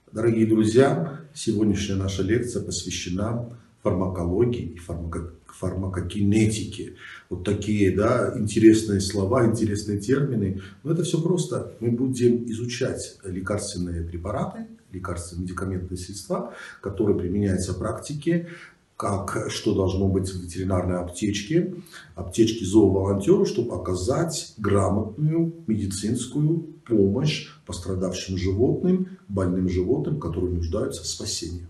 Дорогие друзья, сегодняшняя наша лекция посвящена фармакологии и фармакокинетике. Вот такие, да, интересные слова, интересные термины. Но это все просто. Мы будем изучать лекарственные препараты, лекарственные медикаментные средства, которые применяются в практике, что должно быть в ветеринарной аптечке зооволонтера, чтобы оказать грамотную медицинскую помощь пострадавшим животным, больным животным, которые нуждаются в спасении.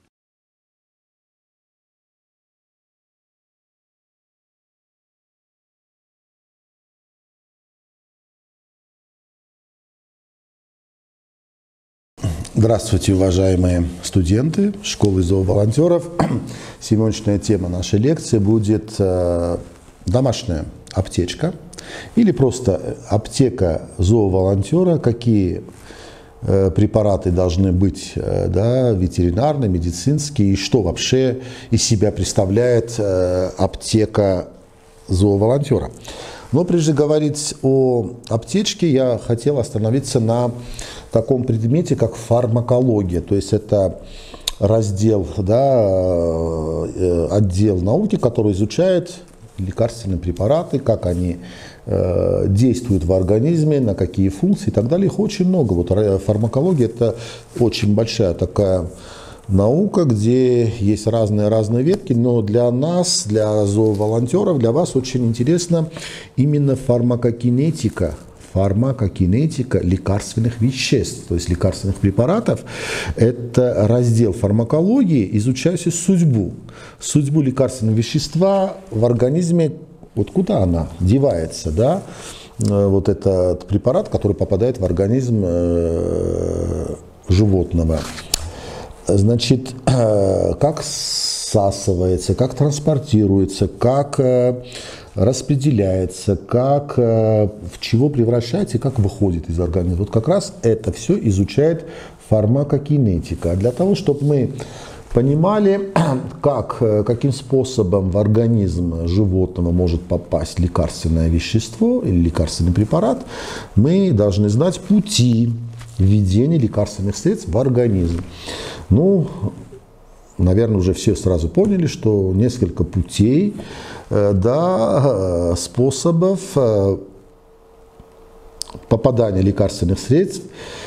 Здравствуйте, уважаемые студенты школы зооволонтеров. Сегодняшняя тема нашей лекции будет домашняя аптечка или просто аптека зооволонтера, какие препараты должны быть, да, ветеринарные, медицинские, и что вообще из себя представляет аптека зооволонтера. Но прежде говорить о аптечке, я хотел остановиться на таком предмете, как фармакология. То есть это раздел, да, отдел науки, который изучает лекарственные препараты, как они действуют в организме, на какие функции и так далее. Их очень много. Вот фармакология – это очень большая такая наука, где есть разные ветки, но для нас, для зооволонтеров, для вас очень интересна именно фармакокинетика лекарственных веществ, то есть лекарственных препаратов. Это раздел фармакологии, изучающий судьбу лекарственного вещества в организме, вот куда она девается, да, вот этот препарат, который попадает в организм животного. Значит, как всасывается, как транспортируется, как распределяется, в чего превращается и как выходит из организма. Вот как раз это все изучает фармакокинетика. А для того, чтобы мы понимали, каким способом в организм животного может попасть лекарственное вещество или лекарственный препарат, мы должны знать пути введения лекарственных средств в организм. Ну, наверное, уже все сразу поняли, что несколько путей, да, способов попадания лекарственных средств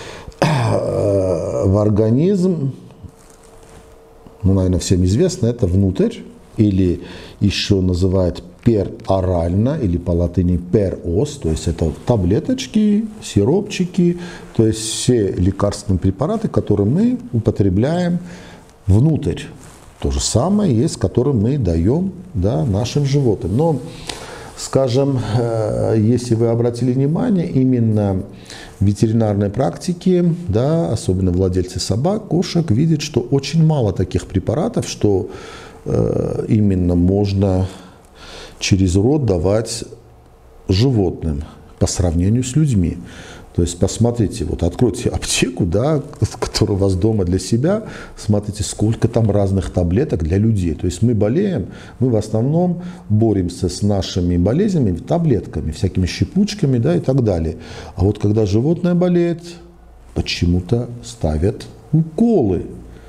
в организм, ну, наверное, всем известно, это внутрь, или еще называют перорально, или по латыни перос, то есть это таблеточки, сиропчики, то есть все лекарственные препараты, которые мы употребляем внутрь. То же самое есть, которое мы даем, да, нашим животным. Но, скажем, если вы обратили внимание, именно в ветеринарной практике, да, особенно владельцы собак, кошек, видят, что очень мало таких препаратов, что именно можно через рот давать животным по сравнению с людьми. То есть посмотрите, вот откройте аптеку, да, которая у вас дома для себя, смотрите, сколько там разных таблеток для людей. То есть мы болеем, мы в основном боремся с нашими болезнями таблетками, всякими щепучками, да, и так далее. А вот когда животное болеет, почему-то ставят уколы.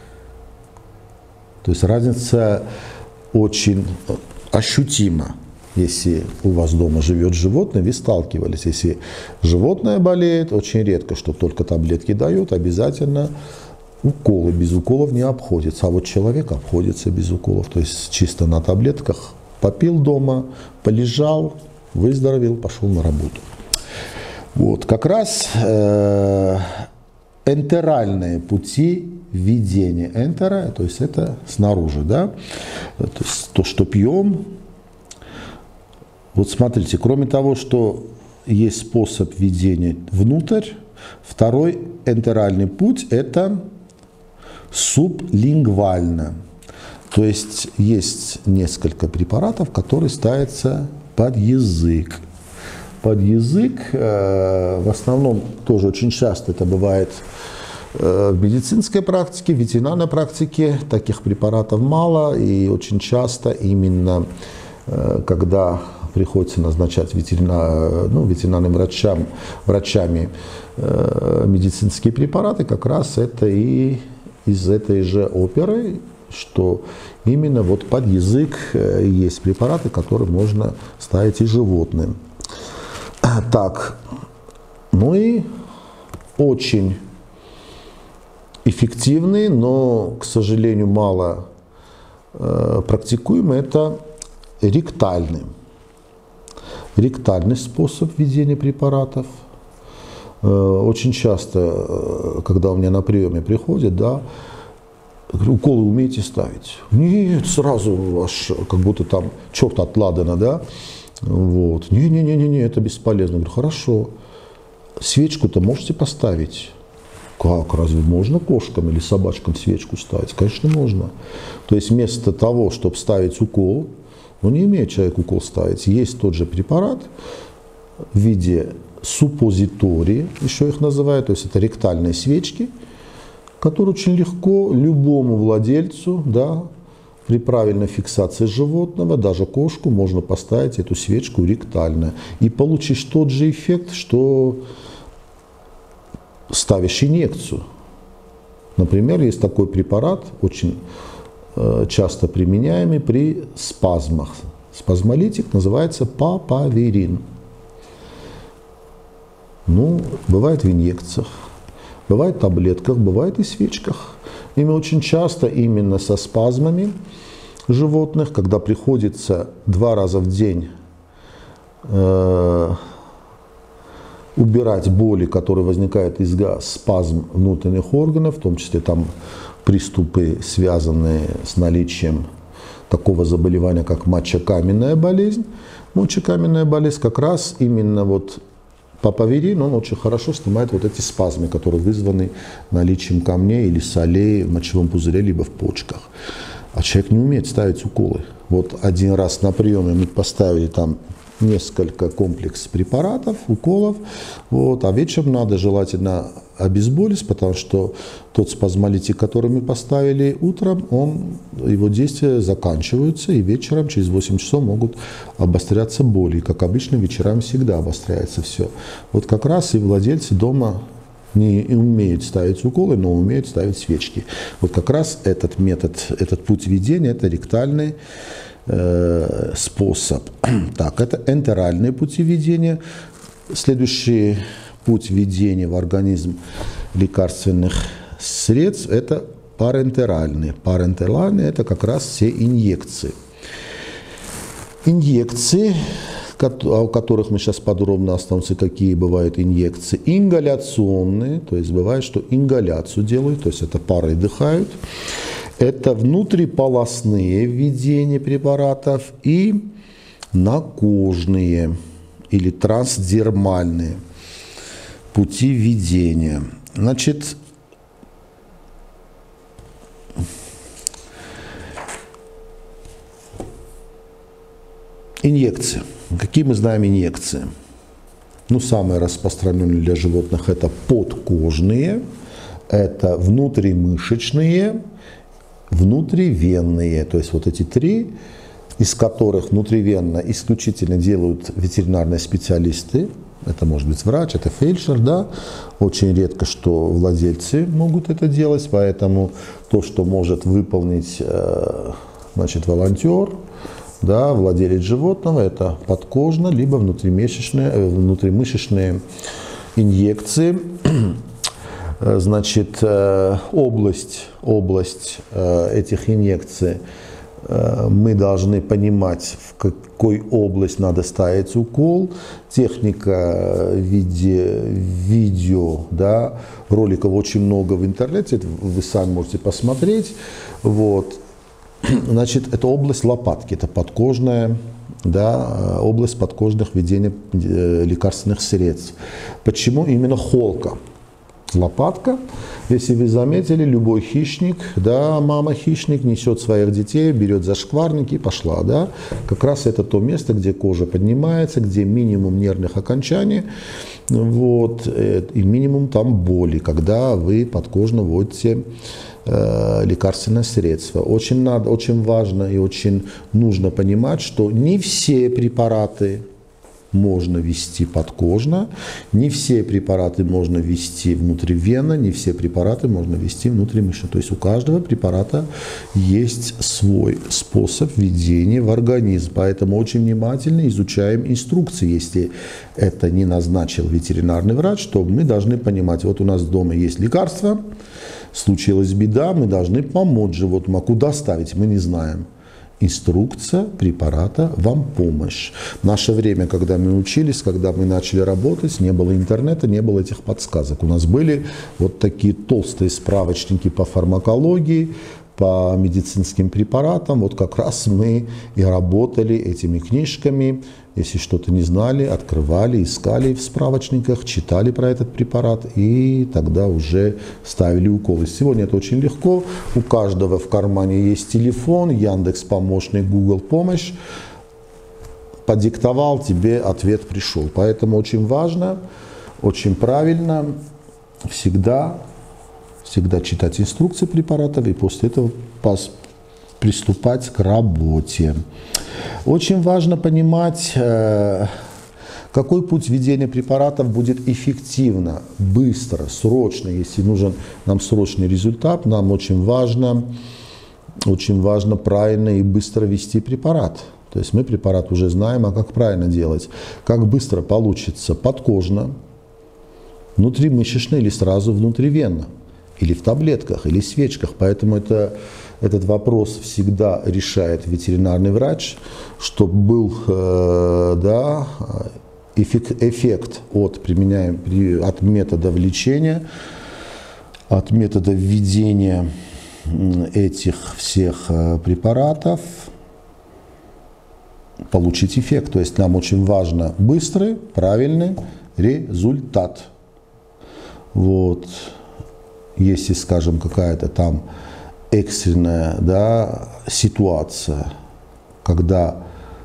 То есть разница очень ощутима. Если у вас дома живет животное, вы сталкивались. Если животное болеет, очень редко, что только таблетки дают, обязательно уколы. Без уколов не обходится. А вот человек обходится без уколов. То есть чисто на таблетках попил дома, полежал, выздоровел, пошел на работу. Вот, как раз энтеральные пути введения энтера, то есть это снаружи, да, то есть то, что пьем. Вот смотрите, кроме того, что есть способ введения внутрь, второй энтеральный путь – это сублингвально. То есть есть несколько препаратов, которые ставятся под язык. Под язык, в основном тоже очень часто это бывает в медицинской практике, в ветеринарной практике таких препаратов мало, и очень часто именно когда приходится назначать ветеринарным врачами медицинские препараты, как раз это и из этой же оперы, что именно вот под язык есть препараты, которые можно ставить и животным. Так, ну и очень эффективный, но, к сожалению, мало практикуемый, это ректальный способ введения препаратов. Очень часто, когда у меня на приеме приходят, да, говорю, уколы умеете ставить? Нет, сразу аж как будто там черт от ладана, да? Вот. Не, это бесполезно. Говорю, хорошо, свечку-то можете поставить? Как, разве можно кошкам или собачкам свечку ставить? Конечно, можно. То есть вместо того, чтобы ставить укол, не имеет человек укол ставить, есть тот же препарат в виде суппозитории, еще их называют, то есть это ректальные свечки, которые очень легко любому владельцу, да, при правильной фиксации животного, даже кошку, можно поставить эту свечку ректально и получишь тот же эффект, что ставишь инъекцию. Например, есть такой препарат, очень часто применяемый при спазмах. Спазмолитик называется папаверин. Бывает в инъекциях, бывает в таблетках, бывает и в свечках. Ими очень часто именно со спазмами животных, когда приходится 2 раза в день убирать боли, которые возникают из-за спазм внутренних органов, в том числе там приступы, связанные с наличием такого заболевания, как мочекаменная болезнь. Мочекаменная болезнь как раз именно вот папаверин, он очень хорошо снимает вот эти спазмы, которые вызваны наличием камней или солей в мочевом пузыре, либо в почках. А человек не умеет ставить уколы. Вот один раз на приеме мы поставили там несколько комплекс препаратов, уколов, а вечером надо желательно обезболить, потому что тот спазмолитик, который мы поставили утром, его действия заканчиваются, и вечером через 8 часов могут обостряться боли. И, как обычно, вечерами всегда обостряется все. Вот как раз и владельцы дома не умеют ставить уколы, но умеют ставить свечки. Вот как раз этот метод, этот путь введения, это ректальный способ. Так, это энтеральные пути введения. Следующий путь введения в организм лекарственных средств – это парентеральные. Парентеральные – это как раз все инъекции. Инъекции, о которых мы сейчас подробно остановимся, какие бывают инъекции. Ингаляционные, то есть бывает, что ингаляцию делают, то есть это парой дыхают. Это внутриполосные введения препаратов и накожные или трансдермальные пути введения. Значит, инъекции. Какие мы знаем инъекции? Самые распространенные для животных это подкожные, это внутримышечные, внутривенные, то есть вот эти 3, из которых внутривенно исключительно делают ветеринарные специалисты, это может быть врач, это фельдшер, да, очень редко, что владельцы могут это делать, поэтому то, что может выполнить, волонтер, да, владелец животного, это подкожно, либо внутримышечные инъекции. Значит, область этих инъекций мы должны понимать, в какой область надо ставить укол. Техника в виде видео, да, роликов очень много в интернете, вы сами можете посмотреть. Вот. Значит, это область лопатки, это подкожная, да, область подкожных введения лекарственных средств. Почему именно холка? лопатка. Если вы заметили, любой хищник, да, мама-хищник несет своих детей, берет за шкварники и пошла, да. Как раз это то место, где кожа поднимается, где минимум нервных окончаний, вот, и минимум там боли, когда вы подкожно вводите лекарственное средство. Очень важно и очень нужно понимать, что не все препараты можно ввести подкожно, не все препараты можно ввести внутривенно, не все препараты можно ввести внутримышечно. То есть у каждого препарата есть свой способ введения в организм. Поэтому очень внимательно изучаем инструкции. Если это не назначил ветеринарный врач, то мы должны понимать, вот у нас дома есть лекарство, случилась беда, мы должны помочь животному. А куда ставить, мы не знаем. Инструкция препарата вам помощь. В наше время, когда мы учились, когда мы начали работать, не было интернета, не было этих подсказок. У нас были вот такие толстые справочники по фармакологии, по медицинским препаратам. Вот как раз мы и работали этими книжками. Если что-то не знали, открывали, искали в справочниках, читали про этот препарат и тогда уже ставили уколы. Сегодня это очень легко. У каждого в кармане есть телефон, Яндекс помощник, Google помощь. Подиктовал, тебе ответ пришел. Поэтому очень важно, очень правильно всегда читать инструкции препаратов и после этого приступать к работе. Очень важно понимать, какой путь введения препаратов будет эффективно, быстро, срочно. Если нужен нам срочный результат, нам очень важно правильно и быстро ввести препарат. То есть мы препарат уже знаем, а как правильно делать. Как быстро получится подкожно, внутримышечно или сразу внутривенно. Или в таблетках, или в свечках. Поэтому этот вопрос всегда решает ветеринарный врач, чтобы был эффект от метода лечения, от метода введения этих всех препаратов, получить эффект. То есть нам очень важно быстрый, правильный результат. Вот. Если, скажем, какая-то там экстренная, да, ситуация, когда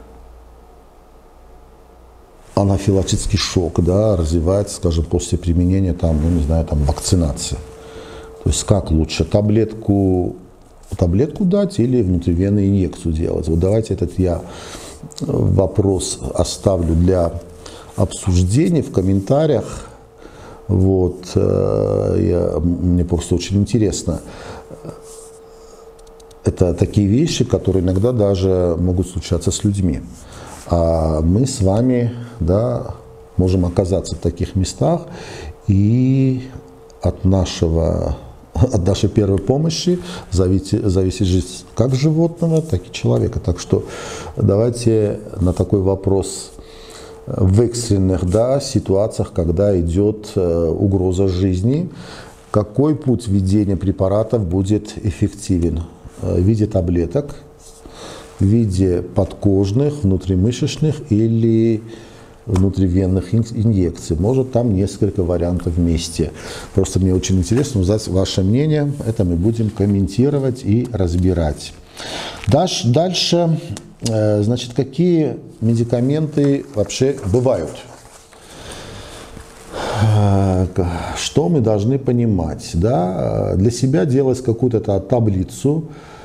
анафилактический шок, да, развивается, скажем, после применения там, ну, не знаю, там, вакцинации. То есть как лучше, таблетку дать или внутривенную инъекцию делать? Вот давайте этот я вопрос оставлю для обсуждения в комментариях. Вот, мне просто очень интересно. Это такие вещи, которые иногда даже могут случаться с людьми. А мы с вами, да, можем оказаться в таких местах, и от нашей первой помощи зависит жизнь как животного, так и человека. Так что давайте на такой вопрос в экстренных, да, ситуациях, когда идет угроза жизни, какой путь введения препаратов будет эффективен? В виде таблеток, в виде подкожных, внутримышечных или внутривенных инъекций. Может, там несколько вариантов вместе. Просто мне очень интересно узнать ваше мнение. Это мы будем комментировать и разбирать. Дальше, значит, какие медикаменты вообще бывают? Что мы должны понимать? Да? Для себя делать какую-то таблицу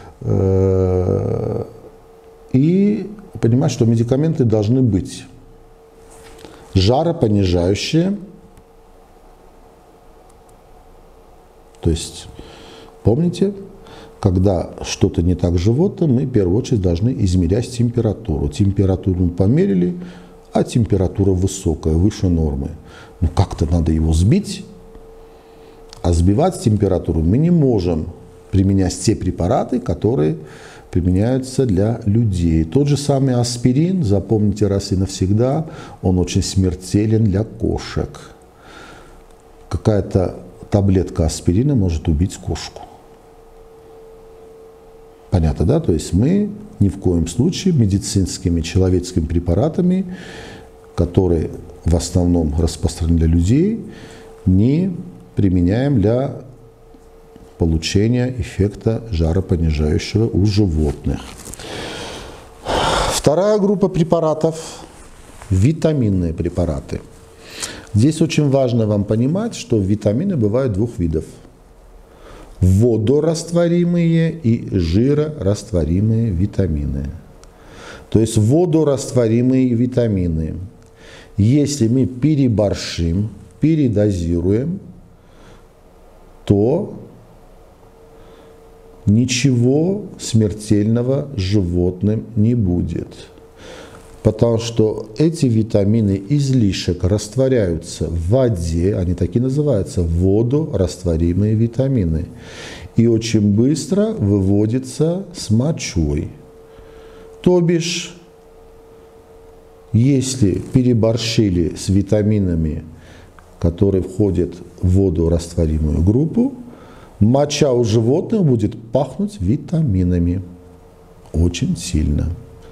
и понимать, что медикаменты должны быть жаропонижающие. То есть, помните, когда что-то не так с животным, мы в первую очередь должны измерять температуру. Температуру мы померили, а температура высокая, выше нормы. Ну как-то надо его сбить, а сбивать температуру мы не можем, применять те препараты, которые применяются для людей. Тот же самый аспирин, запомните раз и навсегда, он очень смертелен для кошек. Какая-то таблетка аспирина может убить кошку. Понятно, да? То есть мы ни в коем случае медицинскими, человеческими препаратами, которые в основном распространены для людей, не применяем для получения эффекта жаропонижающего у животных. Вторая группа препаратов – витаминные препараты. Здесь очень важно вам понимать, что витамины бывают двух видов. Водорастворимые и жирорастворимые витамины. То есть водорастворимые витамины. Если мы переборщим, передозируем, то ничего смертельного животным не будет. Потому что эти витамины излишек растворяются в воде, они такие называются, водорастворимые витамины. И очень быстро выводятся с мочой. То бишь, если переборщили с витаминами, которые входят в водорастворимую группу, моча у животных будет пахнуть витаминами очень сильно.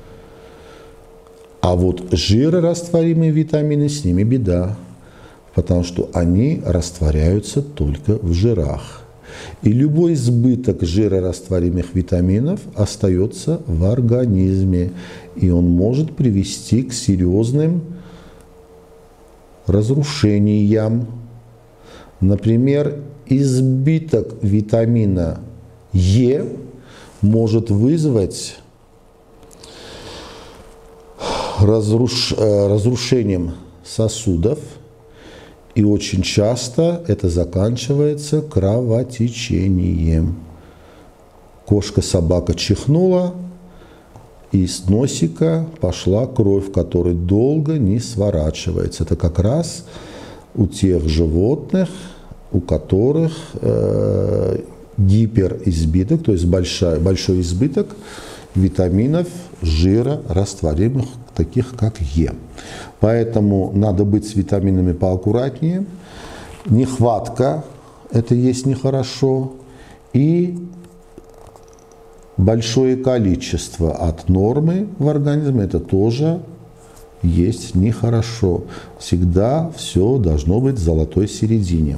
А вот жирорастворимые витамины, с ними беда, потому что они растворяются только в жирах. И любой избыток жирорастворимых витаминов остается в организме, и он может привести к серьезным разрушениям. Например, избыток витамина Е может вызвать разрушением сосудов, и очень часто это заканчивается кровотечением. Кошка-собака чихнула, и с носика пошла кровь, которая долго не сворачивается. Это как раз у тех животных, у которых гиперизбыток, то есть большой избыток витаминов, жира, растворимых, таких как Е. Поэтому надо быть с витаминами поаккуратнее. Нехватка – это есть нехорошо. И большое количество от нормы в организме – это тоже есть нехорошо. Всегда все должно быть в золотой середине.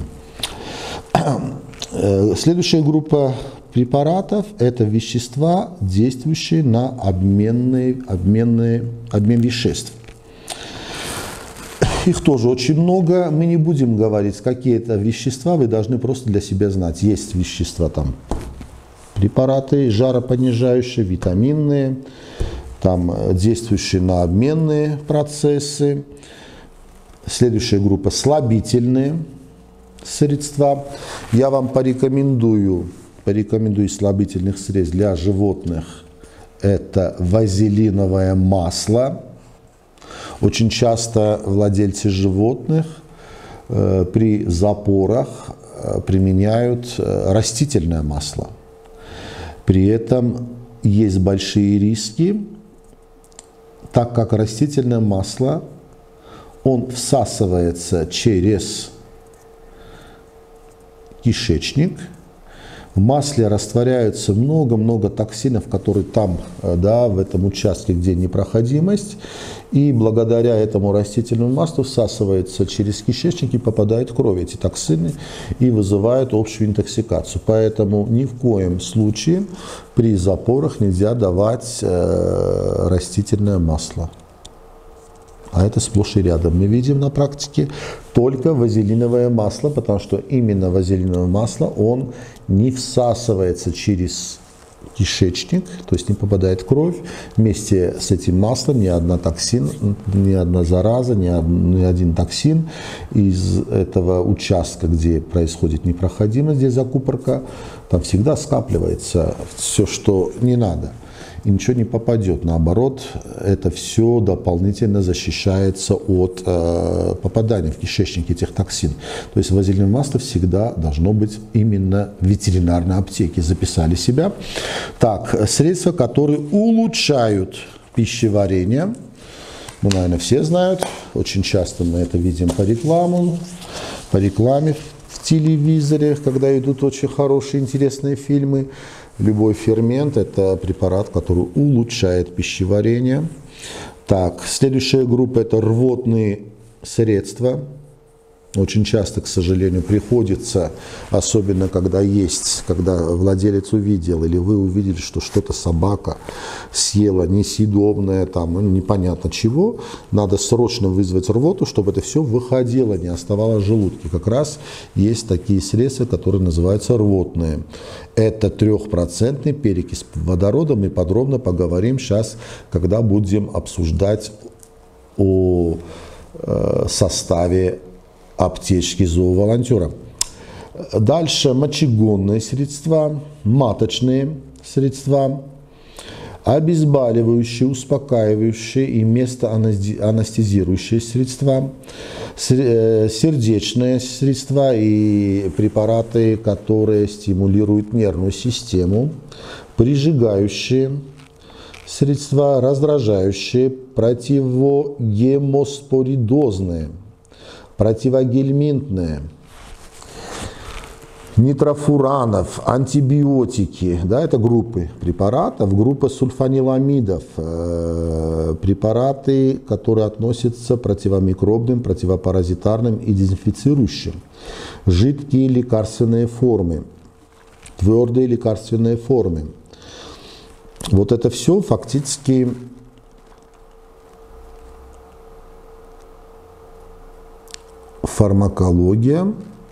Следующая группа препаратов – это вещества, действующие на обмен веществ. Их тоже очень много. Мы не будем говорить, какие это вещества, вы должны просто для себя знать. Есть вещества, там, препараты жаропонижающие, витаминные, там, действующие на обменные процессы. Следующая группа – слабительные средства. Я вам порекомендую слабительных средств для животных. Это вазелиновое масло. Очень часто владельцы животных при запорах применяют растительное масло. При этом есть большие риски, так как растительное масло, он всасывается через кишечник. В масле растворяются много-много токсинов, которые там, да, в этом участке, где непроходимость. И благодаря этому растительному маслу всасывается через кишечник и попадает в кровь эти токсины и вызывают общую интоксикацию. Поэтому ни в коем случае при запорах нельзя давать растительное масло. А это сплошь и рядом. Мы видим на практике только вазелиновое масло, потому что именно вазелиновое масло, он не всасывается через кишечник, то есть не попадает в кровь. Вместе с этим маслом ни одна зараза, ни один токсин из этого участка, где происходит непроходимость, здесь закупорка, там всегда скапливается все, что не надо. И ничего не попадет. Наоборот, это все дополнительно защищается от попадания в кишечник этих токсин. То есть вазелиновое масло всегда должно быть именно в ветеринарной аптеке. Записали себя. Так, средства, которые улучшают пищеварение. Ну, наверное, все знают. Очень часто мы это видим по рекламе в телевизоре, когда идут очень хорошие, интересные фильмы. Любой фермент – это препарат, который улучшает пищеварение. Так, следующая группа – это рвотные средства. очень часто, к сожалению, приходится, особенно когда владелец увидел, или вы увидели, что что-то собака съела несъедобное, там, непонятно чего, надо срочно вызвать рвоту, чтобы это все выходило, не оставалось в желудке. Как раз есть такие средства, которые называются рвотные. Это 3% перекись водорода. Мы подробно поговорим сейчас, когда будем обсуждать о составе аптечки зооволонтера. Дальше мочегонные средства, маточные средства, обезболивающие, успокаивающие и местоанестезирующие средства, сердечные средства и препараты, которые стимулируют нервную систему, прижигающие средства, раздражающие, противогемоспоридозные, противогельминтные, нитрофуранов, антибиотики, да, это группы препаратов, группа сульфаниламидов, препараты, которые относятся к противомикробным, противопаразитарным и дезинфицирующим, жидкие лекарственные формы, твердые лекарственные формы. Вот это все фактически фармакология,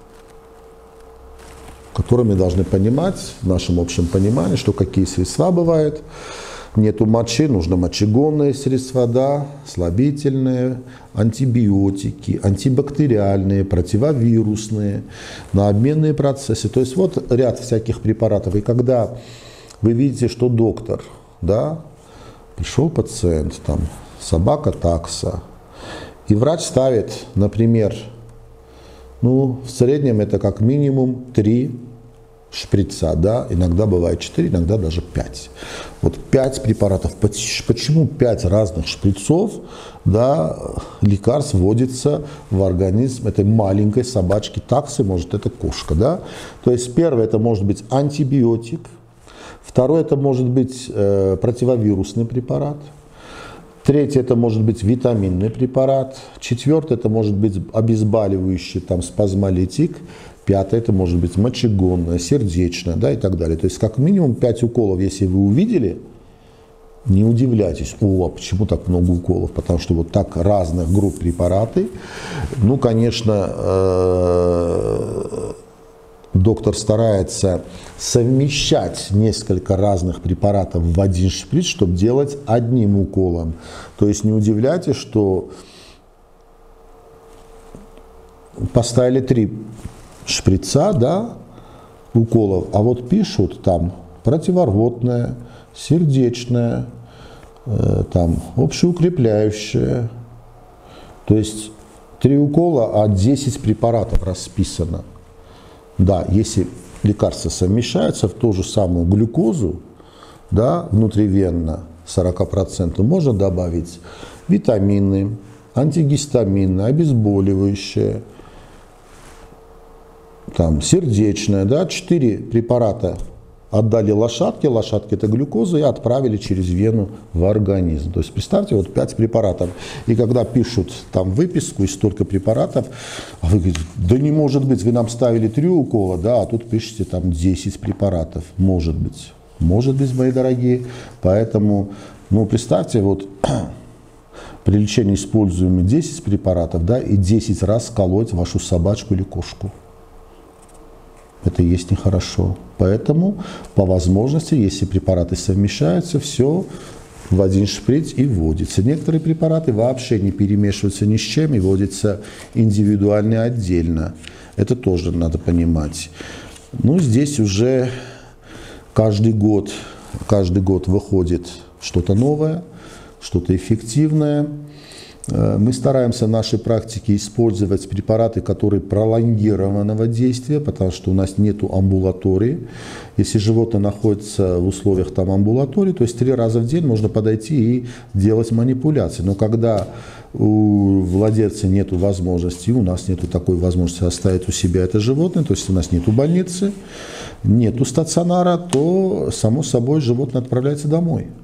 которую мы должны понимать в нашем общем понимании, что какие средства бывают. Нету мочи, нужно мочегонные средства, да, слабительные, антибиотики, антибактериальные, противовирусные, на обменные процессы. То есть вот ряд всяких препаратов. И когда вы видите, что доктор, да, пришел пациент, там, собака такса, и врач ставит, например, в среднем это как минимум 3 шприца, да, иногда бывает 4, иногда даже 5. Вот 5 препаратов. Почему 5 разных шприцов, да, лекарств вводится в организм этой маленькой собачки таксы, может это кошка, да? То есть первое это может быть антибиотик, второе это может быть противовирусный препарат. Третье, это может быть витаминный препарат. Четвертое, это может быть обезболивающий, там, спазмолитик. Пятое, это может быть мочегонное, сердечное, да, и так далее. То есть, как минимум 5 уколов, если вы увидели, не удивляйтесь, а почему так много уколов? Потому что вот так разных групп препараты, конечно, доктор старается совмещать несколько разных препаратов в один шприц, чтобы делать одним уколом. То есть не удивляйтесь, что поставили 3 шприца, да, уколов, а вот пишут там противорвотное, сердечное, там общеукрепляющее. То есть 3 укола, а 10 препаратов расписано. Да, если лекарства совмещаются в ту же самую глюкозу, да, внутривенно 40%, можно добавить витамины, антигистамины, обезболивающие, там, сердечное, да, 4 препарата отдали лошадке это глюкоза, и отправили через вену в организм. То есть представьте, вот 5 препаратов. И когда пишут там выписку из столько препаратов, а вы говорите, да не может быть, вы нам ставили 3 укола, да, а тут пишете там 10 препаратов. Может быть, мои дорогие. Поэтому, представьте, вот при лечении используем 10 препаратов, да, и 10 раз колоть вашу собачку или кошку. Это и есть нехорошо. Поэтому, по возможности, если препараты совмещаются, все в один шприц и вводится. Некоторые препараты вообще не перемешиваются ни с чем и вводятся индивидуально отдельно. Это тоже надо понимать. Здесь уже каждый год выходит что-то новое, что-то эффективное. Мы стараемся в нашей практике использовать препараты, которые пролонгированного действия, потому что у нас нет амбулатории. Если животное находится в условиях там амбулатории, то есть 3 раза в день можно подойти и делать манипуляции. Но когда у владельца нет возможности, у нас нет такой возможности оставить у себя это животное, то есть у нас нет больницы, нет стационара, то само собой животное отправляется домой.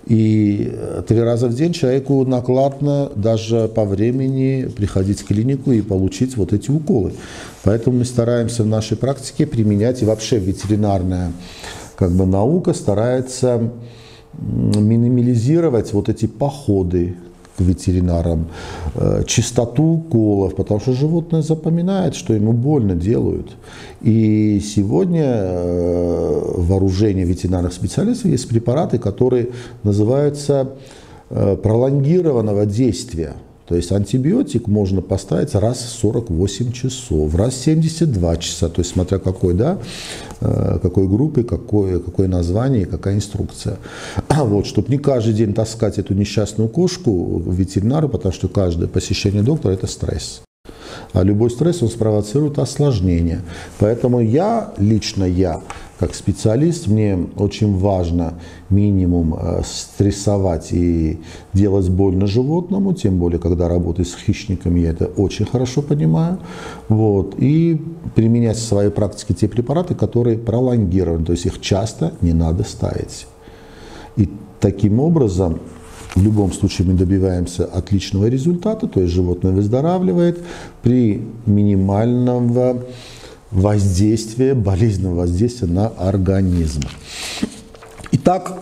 И 3 раза в день человеку накладно даже по времени приходить в клинику и получить вот эти уколы. Поэтому мы стараемся в нашей практике применять, и вообще ветеринарная наука старается минимализировать вот эти походы к ветеринарам, частоту уколов, потому что животное запоминает, что ему больно делают. И сегодня в вооружении ветеринарных специалистов есть препараты, которые называются пролонгированного действия. То есть антибиотик можно поставить раз в 48 часов, раз в 72 часа, то есть смотря какой, да, какой группы, какое название и какая инструкция. Вот, чтобы не каждый день таскать эту несчастную кошку в ветеринару, потому что каждое посещение доктора – это стресс. А любой стресс, он спровоцирует осложнения. Поэтому лично я, как специалист, мне очень важно минимум стрессовать и делать больно животному, тем более, когда работаю с хищниками, я это очень хорошо понимаю. Вот, и применять в своей практике те препараты, которые пролонгированы, то есть их часто не надо ставить. И таким образом, в любом случае мы добиваемся отличного результата, то есть животное выздоравливает при минимальном воздействии, болезненного воздействия на организм. Итак,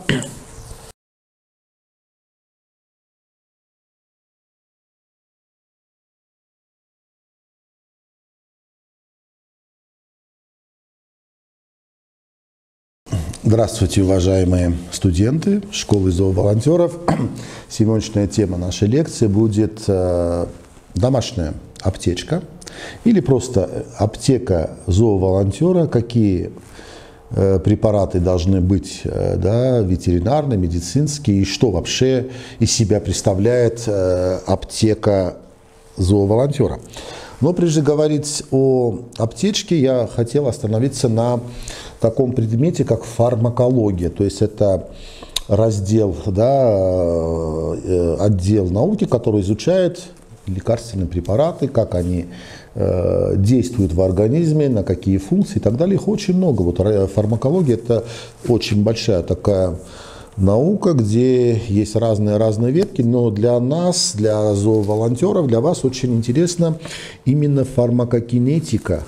здравствуйте, уважаемые студенты школы зооволонтеров. Сегодняшняя тема нашей лекции будет домашняя аптечка или просто аптека зооволонтера, какие препараты должны быть, да, ветеринарные, медицинские, и что вообще из себя представляет аптека зооволонтера. Но прежде говорить о аптечке, я хотел остановиться на таком предмете, как фармакология. То есть это раздел, да, отдел науки, который изучает лекарственные препараты, как они действуют в организме, на какие функции и так далее. Их очень много. Вот фармакология – это очень большая такая наука, где есть разные ветки, но для нас, для зооволонтеров, для вас очень интересна именно фармакокинетика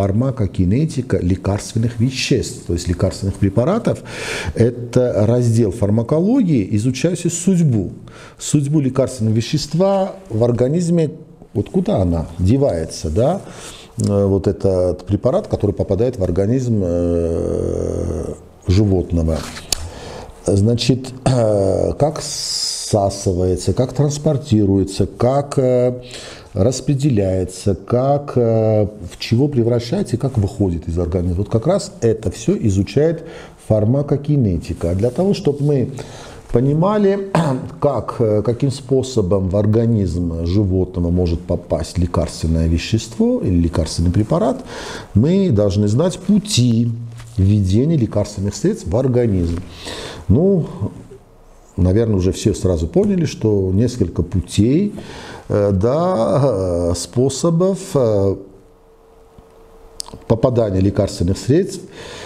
лекарственных веществ, то есть лекарственных препаратов. Это раздел фармакологии, изучающий судьбу лекарственного вещества в организме, вот куда она девается, да, вот этот препарат, который попадает в организм животного. Значит, как всасывается, как транспортируется, как распределяется, как в чего превращается и как выходит из организма. Вот как раз это все изучает фармакокинетика. А для того, чтобы мы понимали, каким способом в организм животного может попасть лекарственное вещество или лекарственный препарат, мы должны знать пути введения лекарственных средств в организм. Ну, наверное, уже все сразу поняли, что несколько путей, да, способов попадания лекарственных средств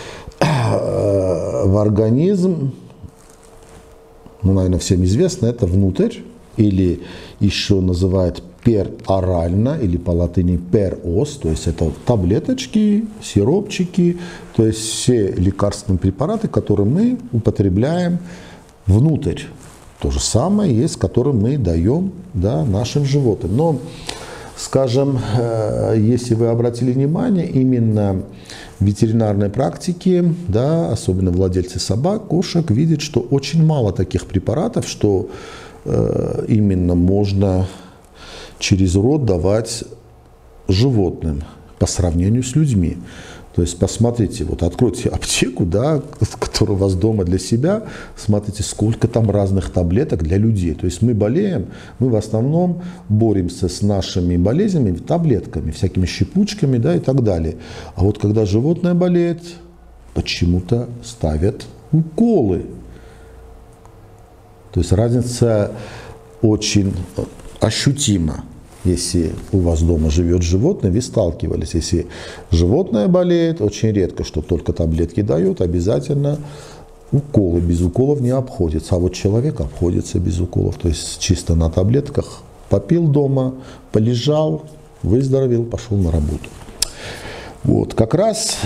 в организм. Ну, наверное, всем известно, это внутрь, или еще называют перорально, или по латыни перос, то есть это таблеточки, сиропчики, то есть все лекарственные препараты, которые мы употребляем внутрь. То же самое есть, которое мы даем, да, нашим животным. Но, скажем, если вы обратили внимание, именно в ветеринарной практике, да, особенно владельцы собак, кошек, видят, что очень мало таких препаратов, что именно можно через рот давать животным по сравнению с людьми. То есть посмотрите, вот откройте аптеку, да, которая у вас дома для себя, смотрите, сколько там разных таблеток для людей. То есть мы болеем, мы в основном боремся с нашими болезнями таблетками, всякими щепучками, да, и так далее. А вот когда животное болеет, почему-то ставят уколы. То есть разница очень ощутима. Если у вас дома живет животное, вы сталкивались. Если животное болеет, очень редко, что только таблетки дают, обязательно уколы. Без уколов не обходится. А вот человек обходится без уколов. То есть чисто на таблетках попил дома, полежал, выздоровел, пошел на работу. Вот, как раз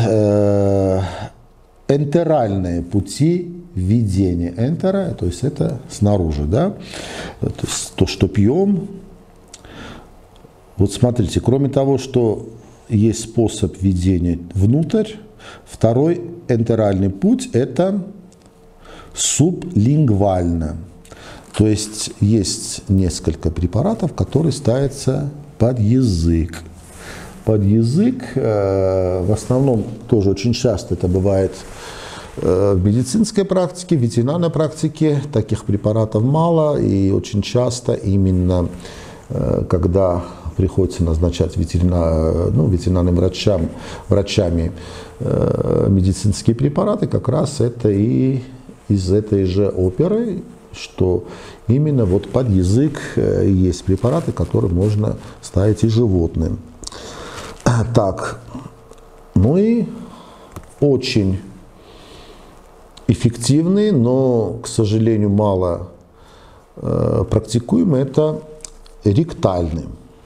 энтеральные пути введения. Энтера, то есть это снаружи, да, то есть то, что пьем. Вот смотрите, кроме того, что есть способ введения внутрь, второй энтеральный путь – это сублингвально. То есть есть несколько препаратов, которые ставятся под язык. Под язык, в основном, тоже очень часто это бывает в медицинской практике, в ветеринарной практике таких препаратов мало, и очень часто именно когда приходится назначать ветеринарным врачами медицинские препараты, как раз это и из этой же оперы, что именно вот под язык есть препараты, которые можно ставить и животным. Так, ну и очень эффективный, но, к сожалению, мало практикуемый, это ректальный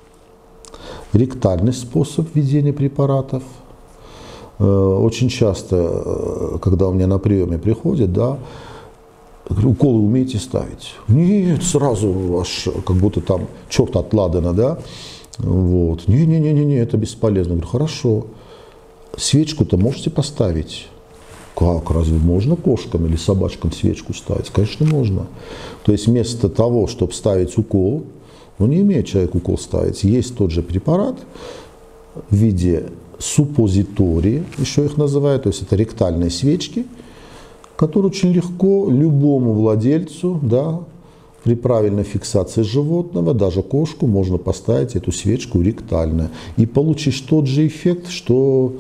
способ введения препаратов. Очень часто, когда у меня на приеме приходят, да, говорю, уколы умеете ставить? Нет, сразу аж как будто там черт от ладана, да. Вот. Не, это бесполезно. Говорю, хорошо, свечку-то можете поставить? Как, разве можно кошкам или собачкам свечку ставить? Конечно, можно. То есть вместо того, чтобы ставить укол, не имеет человек укол ставить, есть тот же препарат в виде суппозитории, еще их называют, то есть это ректальные свечки, которые очень легко любому владельцу, да, при правильной фиксации животного, даже кошку, можно поставить эту свечку ректально и получить тот же эффект, что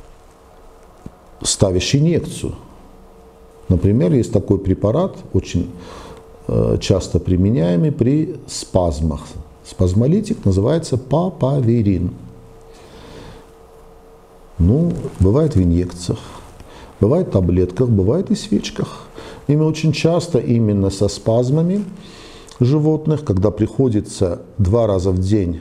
ставишь инъекцию. Например, есть такой препарат, очень часто применяемый при спазмах. Спазмолитик называется папаверин. Бывает в инъекциях, бывает в таблетках, бывает и в свечках. Ими очень часто именно со спазмами животных, когда приходится 2 раза в день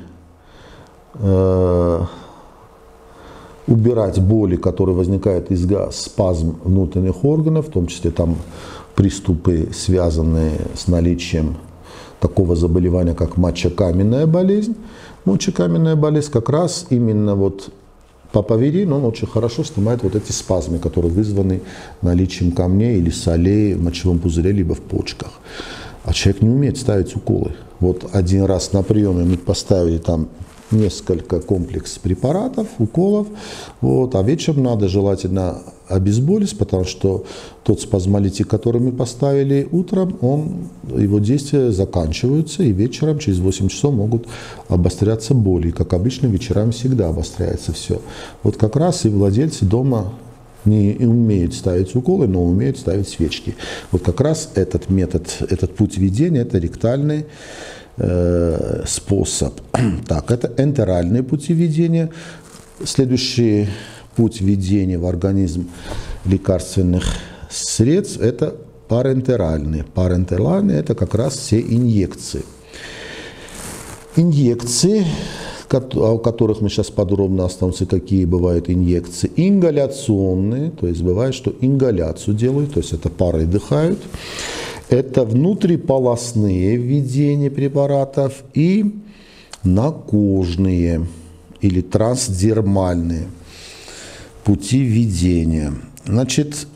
убирать боли, которые возникают из-за спазм внутренних органов, в том числе там приступы, связанные с наличием такого заболевания, как мочекаменная болезнь. Мочекаменная болезнь как раз именно вот папаверин, он очень хорошо снимает вот эти спазмы, которые вызваны наличием камней или солей в мочевом пузыре, либо в почках. А человек не умеет ставить уколы. Вот один раз на приеме мы поставили там несколько комплекс препаратов, уколов, вот, а вечером надо желательно обезболить, потому что тот спазмолитик, который мы поставили утром, его действия заканчиваются, и вечером через 8 часов могут обостряться боли. И, как обычно, вечерами всегда обостряется все. Вот как раз и владельцы дома не умеют ставить уколы, но умеют ставить свечки. Вот как раз этот метод, этот путь ведения, это ректальный способ. Так, это энтеральные пути введения. Следующий путь введения в организм лекарственных средств – это парентеральные. Парентеральные – это как раз все инъекции. Инъекции, о которых мы сейчас подробно остановимся, какие бывают инъекции. Ингаляционные, то есть бывает, что ингаляцию делают, то есть это парой дыхают. Это внутриполосные введения препаратов и накожные или трансдермальные пути введения. Значит,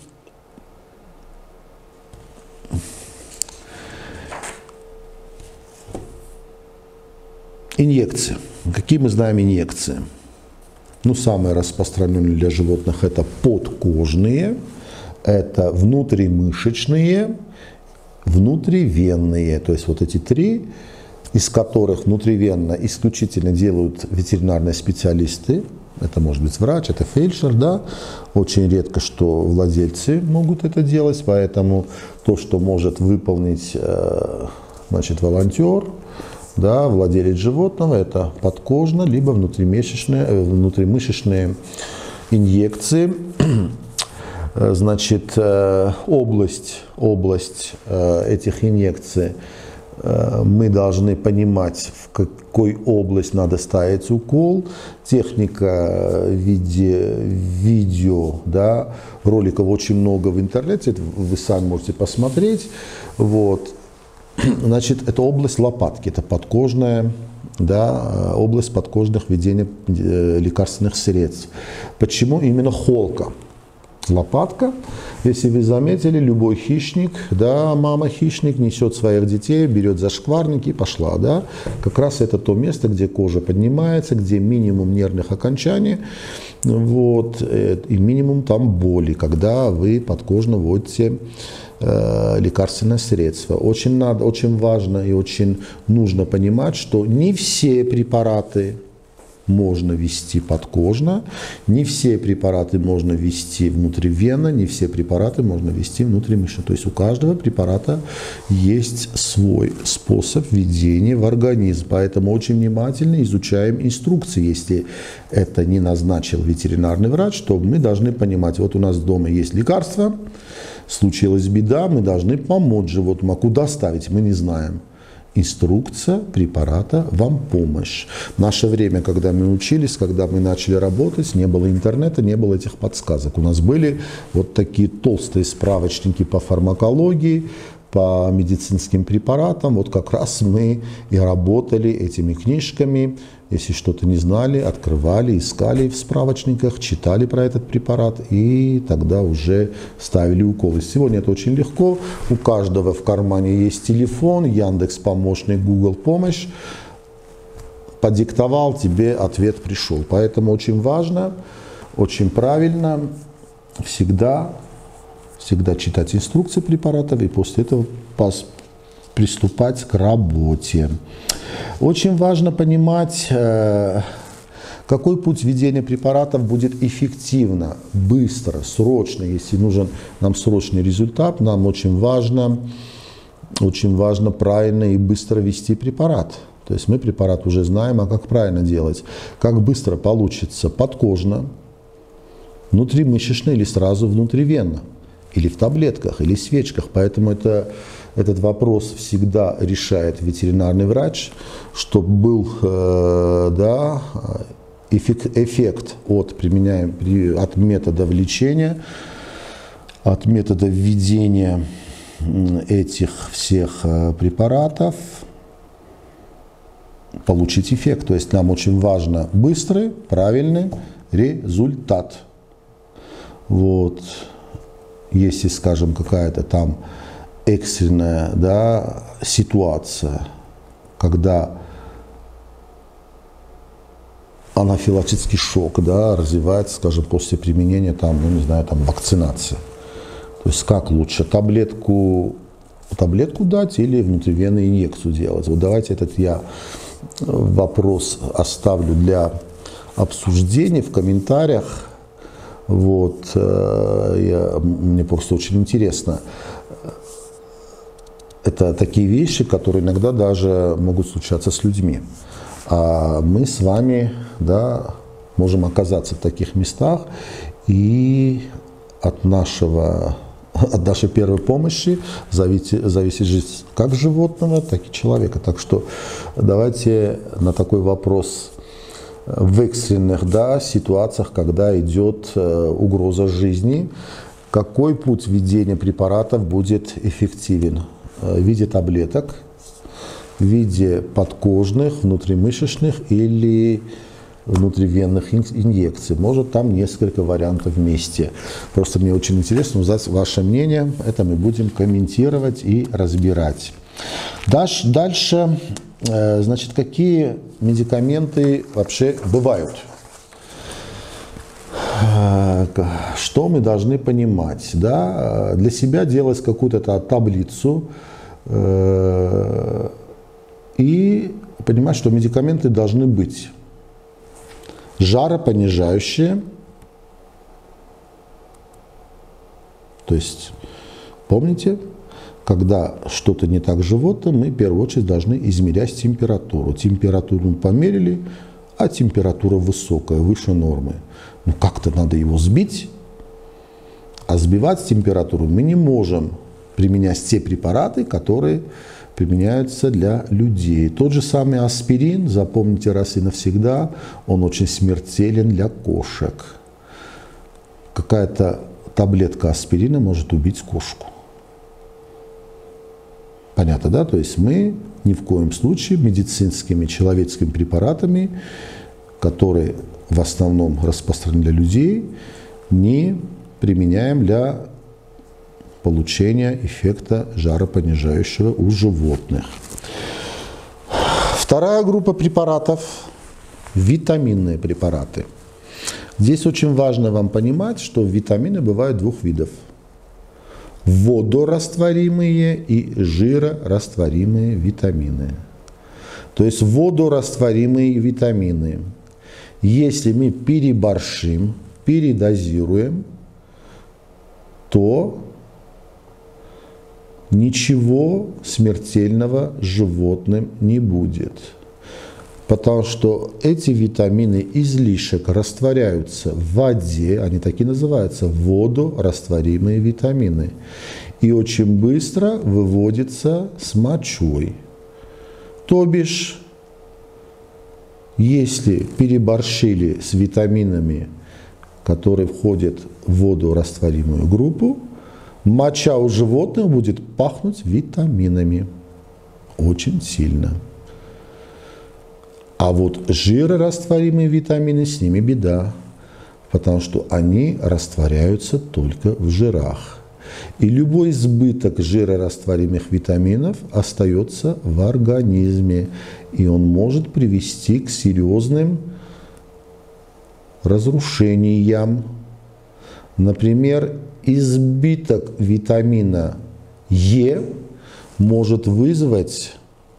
инъекции. Какие мы знаем инъекции? Самые распространенные для животных это подкожные, это внутримышечные, внутривенные, то есть вот эти 3, из которых внутривенно исключительно делают ветеринарные специалисты, это может быть врач, это фельдшер, да, очень редко, что владельцы могут это делать, поэтому то, что может выполнить, волонтер, да, владелец животного, это подкожно, либо внутримышечные инъекции. значит, область этих инъекций. Мы должны понимать, в какой область надо ставить укол. Техника в виде видео, да, роликов очень много в интернете, вы сами можете посмотреть. Вот. Значит, это область лопатки, это подкожная, да, область подкожных введения лекарственных средств. Почему именно холка? Лопатка, если вы заметили, любой хищник, да, мама-хищник несет своих детей, берет за шкварники и пошла, да, как раз это то место, где кожа поднимается, где минимум нервных окончаний, вот, и минимум там боли, когда вы подкожно вводите лекарственное средство. Очень важно и очень нужно понимать, что не все препараты можно ввести подкожно, не все препараты можно ввести внутривенно, не все препараты можно ввести внутримышечно. То есть у каждого препарата есть свой способ введения в организм. Поэтому очень внимательно изучаем инструкции. Если это не назначил ветеринарный врач, то мы должны понимать, вот у нас дома есть лекарство, случилась беда, мы должны помочь животному. А куда ставить, мы не знаем. Инструкция препарата вам помощь. В наше время, когда мы учились, когда мы начали работать, не было интернета, не было этих подсказок. У нас были вот такие толстые справочники по фармакологии, по медицинским препаратам. Вот как раз мы и работали этими книжками. Если что-то не знали, открывали, искали в справочниках, читали про этот препарат и тогда уже ставили уколы. Сегодня это очень легко. У каждого в кармане есть телефон, Яндекс.Помощник, Google помощь. Подиктовал, тебе ответ пришел. Поэтому очень важно, очень правильно всегда читать инструкции препаратов и после этого приступать к работе. Очень важно понимать, какой путь введения препаратов будет эффективно, быстро, срочно. Если нужен нам срочный результат, нам очень важно правильно и быстро ввести препарат. То есть мы препарат уже знаем, а как правильно делать. Как быстро получится подкожно, внутримышечно или сразу внутривенно. Или в таблетках, или в свечках. Поэтому этот вопрос всегда решает ветеринарный врач, чтобы был эффект от метода лечения, от метода введения этих всех препаратов, получить эффект. То есть нам очень важно быстрый, правильный результат. Вот. Если, скажем, какая-то там экстренная, да, ситуация, когда анафилактический шок, да, развивается, скажем, после применения там, ну, не знаю, там, вакцинации. То есть как лучше, таблетку дать или внутривенную инъекцию делать? Вот давайте этот я вопрос оставлю для обсуждения в комментариях. Вот, мне просто очень интересно. Это такие вещи, которые иногда даже могут случаться с людьми. А мы с вами, да, можем оказаться в таких местах, и от нашей первой помощи зависит жизнь как животного, так и человека. Так что давайте на такой вопрос в экстренных, да, ситуациях, когда идет угроза жизни, какой путь введения препаратов будет эффективен? В виде таблеток, в виде подкожных, внутримышечных или внутривенных инъекций. Может, там несколько вариантов вместе. Просто мне очень интересно узнать ваше мнение. Это мы будем комментировать и разбирать. Дальше, значит, какие медикаменты вообще бывают? Что мы должны понимать? Да? Для себя делать какую-то таблицу и понимать, что медикаменты должны быть жаропонижающие. То есть, помните, когда что-то не так с животным, мы в первую очередь должны измерять температуру. Температуру мы померили, а температура высокая, выше нормы. Ну как-то надо его сбить. А сбивать температуру мы не можем, применять те препараты, которые применяются для людей. Тот же самый аспирин, запомните раз и навсегда, он очень смертелен для кошек. Какая-то таблетка аспирина может убить кошку. Понятно, да? То есть мы ни в коем случае медицинскими, человеческими препаратами, которые в основном распространены для людей, не применяем для получения эффекта жаропонижающего у животных. Вторая группа препаратов – витаминные препараты. Здесь очень важно вам понимать, что витамины бывают двух видов. Водорастворимые и жирорастворимые витамины. То есть водорастворимые витамины. Если мы переборщим, передозируем, то ничего смертельного животным не будет. Потому что эти витамины излишек растворяются в воде, они такие называются, водорастворимые витамины. И очень быстро выводятся с мочой. То бишь, если переборщили с витаминами, которые входят в водорастворимую группу, моча у животных будет пахнуть витаминами очень сильно. А вот жирорастворимые витамины, с ними беда, потому что они растворяются только в жирах. И любой избыток жирорастворимых витаминов остается в организме, и он может привести к серьезным разрушениям. Например, избыток витамина Е может вызвать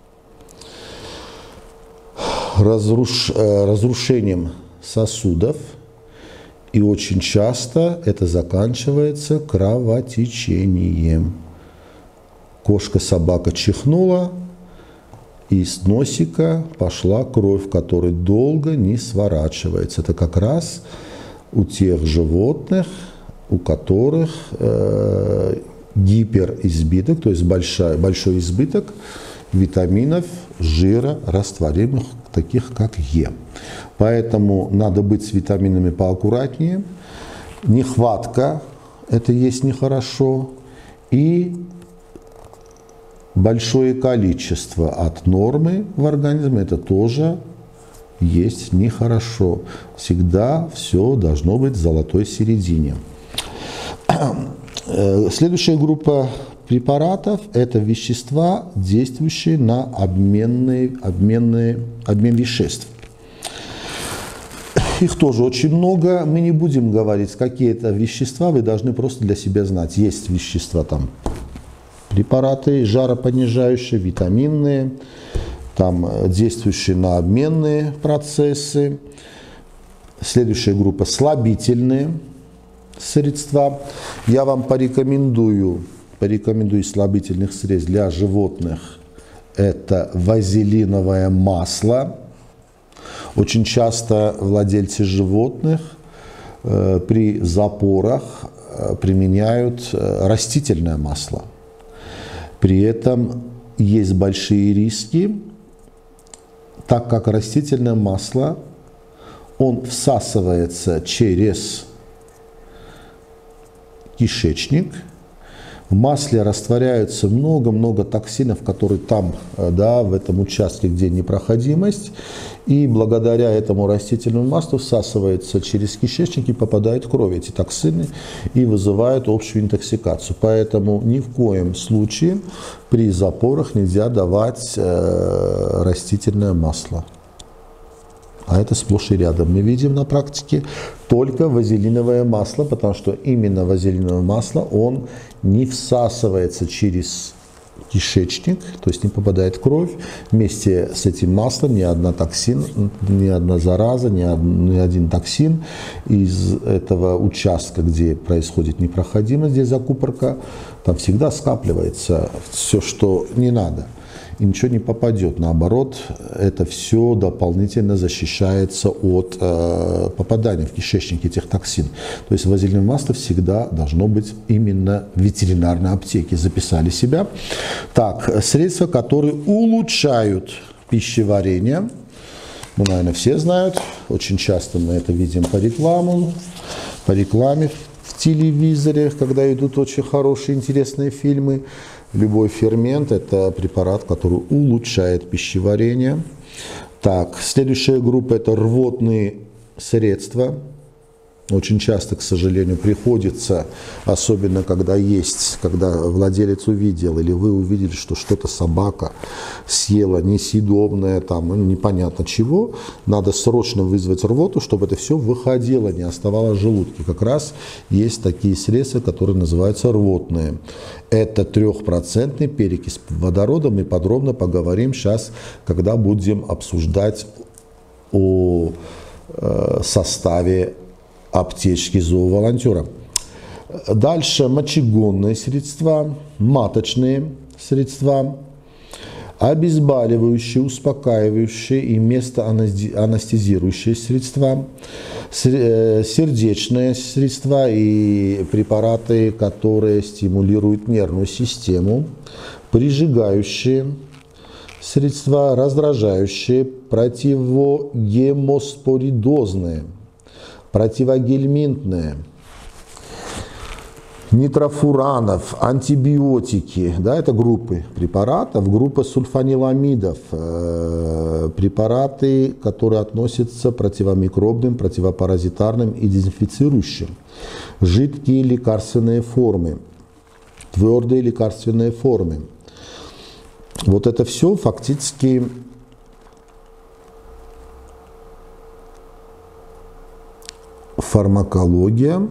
разрушением сосудов, и очень часто это заканчивается кровотечением. Кошка, собака чихнула, и с носика пошла кровь, которая долго не сворачивается. Это как раз у тех животных, у которых гиперизбыток, то есть большой избыток витаминов, жира, растворимых, таких как Е. Поэтому надо быть с витаминами поаккуратнее. Нехватка – это есть нехорошо. И большое количество от нормы в организме – это тоже есть нехорошо. Всегда все должно быть в золотой середине. Следующая группа препаратов – это вещества, действующие на обмен веществ. Их тоже очень много. Мы не будем говорить, какие это вещества, вы должны просто для себя знать. Есть вещества, там, препараты жаропонижающие, витаминные, там, действующие на обменные процессы. Следующая группа – слабительные средства. Я вам порекомендую слабительных средств для животных. Это вазелиновое масло. Очень часто владельцы животных при запорах применяют растительное масло. При этом есть большие риски, так как растительное масло, он всасывается через кишечник. В масле растворяются много-много токсинов, которые там, да, в этом участке, где непроходимость. И благодаря этому растительному маслу всасывается через кишечник и попадает в кровь эти токсины и вызывают общую интоксикацию. Поэтому ни в коем случае при запорах нельзя давать растительное масло. А это сплошь и рядом. Мы видим на практике только вазелиновое масло, потому что именно вазелиновое масло, он не всасывается через кишечник, то есть не попадает в кровь. Вместе с этим маслом ни одна зараза, ни один токсин из этого участка, где происходит непроходимость, здесь закупорка, там всегда скапливается все, что не надо. и ничего не попадет. Наоборот, это все дополнительно защищается от попадания в кишечник этих токсин. То есть вазелиновое масло всегда должно быть именно в ветеринарной аптеке. Записали себя. Так, средства, которые улучшают пищеварение. Ну, наверное, все знают. Очень часто мы это видим по рекламе в телевизоре, когда идут очень хорошие, интересные фильмы. Любой фермент – это препарат, который улучшает пищеварение. Так, следующая группа – это рвотные средства. Очень часто, к сожалению, приходится, особенно когда владелец увидел, или вы увидели, что что-то собака съела несъедобное, там, ну, непонятно чего, надо срочно вызвать рвоту, чтобы это все выходило, не оставалось в желудке. Как раз есть такие средства, которые называются рвотные. Это 3% перекись водорода. Мы подробно поговорим сейчас, когда будем обсуждать о составе аптечки зооволонтера. Дальше мочегонные средства, маточные средства, обезболивающие, успокаивающие и местоанестезирующие средства, сердечные средства и препараты, которые стимулируют нервную систему, прижигающие средства, раздражающие, противогемоспоридозные, противогельминтные, нитрофуранов, антибиотики, да, это группы препаратов, группа сульфаниламидов, препараты, которые относятся к противомикробным, противопаразитарным и дезинфицирующим, жидкие лекарственные формы, твердые лекарственные формы. Вот это все фактически фармакология,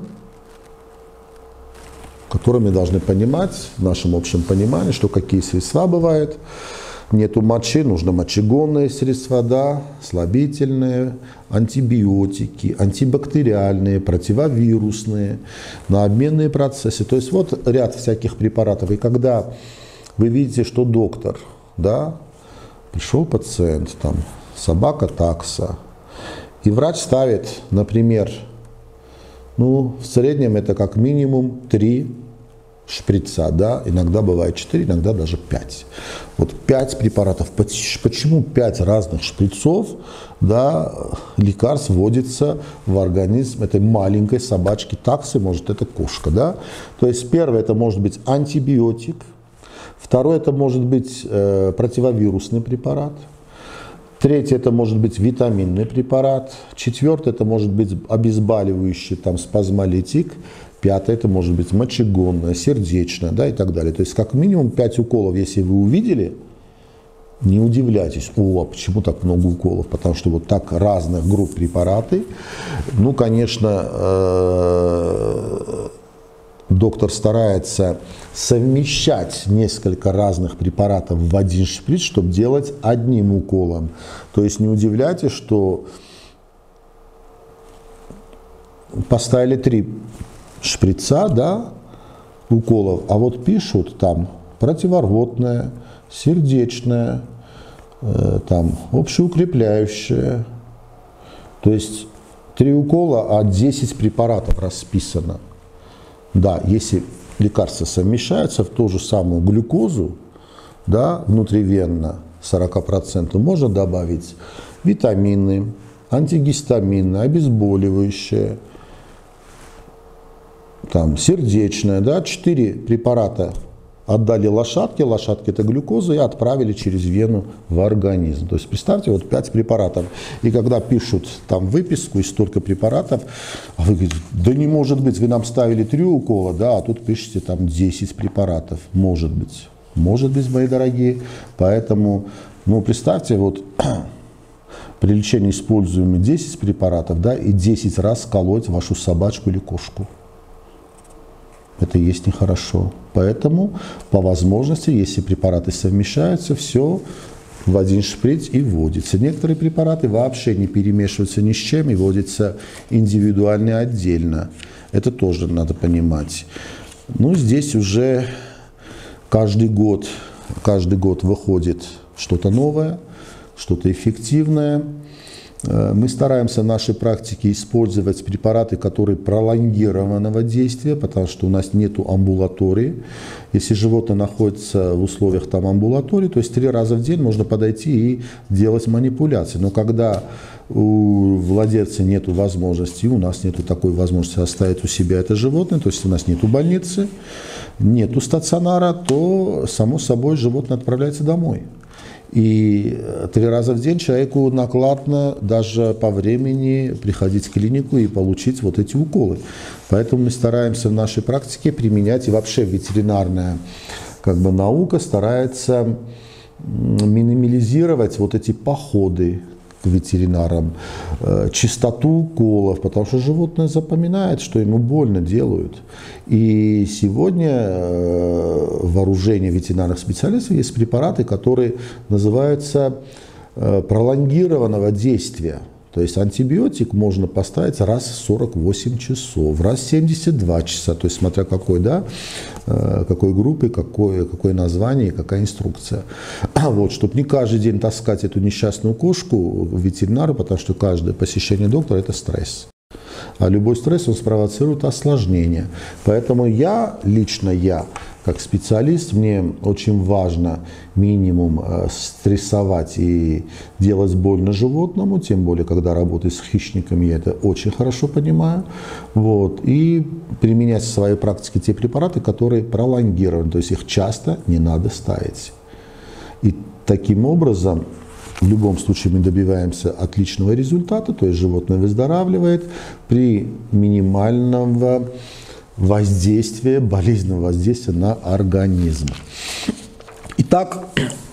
которую мы должны понимать в нашем общем понимании, что какие средства бывают. Нету мочи, нужно мочегонные средства, да, слабительные, антибиотики, антибактериальные, противовирусные, на обменные процессы. То есть вот ряд всяких препаратов. И когда вы видите, что доктор, да, пришел пациент, там, собака такса, и врач ставит, например, ну, в среднем это как минимум 3 шприца, да, иногда бывает 4, иногда даже 5. Вот 5 препаратов. Почему 5 разных шприцов, да, лекарств вводится в организм этой маленькой собачки таксы, может, это кошка, да. То есть первое, это может быть антибиотик, второе, это может быть противовирусный препарат. Третье, это может быть витаминный препарат. Четвертое, это может быть обезболивающий, там, спазмолитик. Пятое, это может быть мочегонное, сердечное, да, и так далее. То есть, как минимум 5 уколов, если вы увидели, не удивляйтесь, о, почему так много уколов? Потому что вот так разных групп препараты. Ну, конечно, доктор старается совмещать несколько разных препаратов в один шприц, чтобы делать одним уколом. То есть не удивляйтесь, что поставили 3 шприца, да, уколов, а вот пишут там противорвотное, сердечное, там общеукрепляющее. То есть 3 укола, а 10 препаратов расписано. Да, если лекарства совмещаются в ту же самую глюкозу, да, внутривенно 40%, можно добавить витамины, антигистамины, обезболивающие, там, сердечное, да, 4 препарата отдали лошадке это глюкоза, и отправили через вену в организм. То есть представьте, вот 5 препаратов. И когда пишут там выписку из столько препаратов, а вы говорите, да не может быть, вы нам ставили 3 укола, да, а тут пишете там 10 препаратов. Может быть, мои дорогие. Поэтому, ну, представьте, вот при лечении используем 10 препаратов, да, и 10 раз колоть вашу собачку или кошку. Это есть нехорошо. Поэтому, по возможности, если препараты совмещаются, все в один шприц и вводится. Некоторые препараты вообще не перемешиваются ни с чем и вводятся индивидуально отдельно. Это тоже надо понимать. Ну, здесь уже каждый год каждый год выходит что-то новое, что-то эффективное. Мы стараемся в нашей практике использовать препараты, которые пролонгированного действия, потому что у нас нет амбулатории. Если животное находится в условиях там амбулатории, то есть 3 раза в день можно подойти и делать манипуляции. Но когда у владельца нет возможности, у нас нет такой возможности оставить у себя это животное, то есть у нас нет больницы, нет стационара, то само собой животное отправляется домой. И 3 раза в день человеку накладно даже по времени приходить в клинику и получить вот эти уколы. Поэтому мы стараемся в нашей практике применять, и вообще ветеринарная наука старается минимализировать вот эти походы к ветеринарам, частоту уколов, потому что животное запоминает, что ему больно делают. И сегодня в вооружении ветеринарных специалистов есть препараты, которые называются пролонгированного действия. То есть антибиотик можно поставить раз в 48 часов, раз в 72 часа, то есть смотря какой, да, какой группы, какое название и какая инструкция. Вот, чтобы не каждый день таскать эту несчастную кошку к ветеринару, потому что каждое посещение доктора – это стресс. А любой стресс, он спровоцирует осложнения. Поэтому лично я, как специалист, мне очень важно минимум стрессовать и делать больно животному, тем более, когда работаю с хищниками, я это очень хорошо понимаю. Вот, и применять в своей практике те препараты, которые пролонгированы, то есть их часто не надо ставить. И таким образом, в любом случае мы добиваемся отличного результата, то есть животное выздоравливает при минимальном воздействия, болезненного воздействия на организм. Итак,